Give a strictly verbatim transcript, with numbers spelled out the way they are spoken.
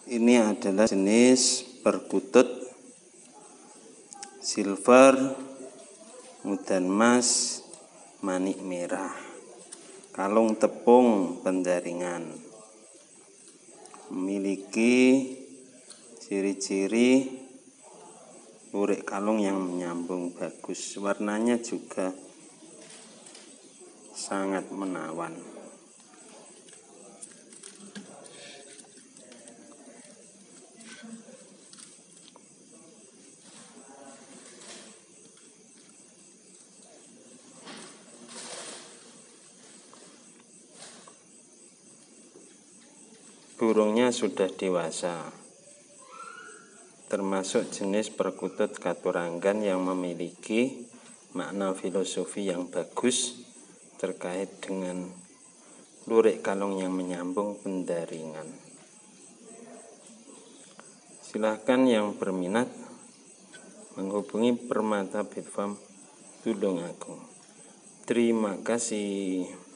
Ini adalah jenis perkutut silver, mudan emas, manik merah, kalung tepung pendaringan. Memiliki ciri-ciri lurik kalung yang menyambung bagus. Warnanya juga sangat menawan. Burungnya sudah dewasa, termasuk jenis perkutut Katuranggan yang memiliki makna filosofi yang bagus terkait dengan lurik kalung yang menyambung pendaringan. Silahkan yang berminat menghubungi Permata Bird Farm Tulungagung. Terima kasih.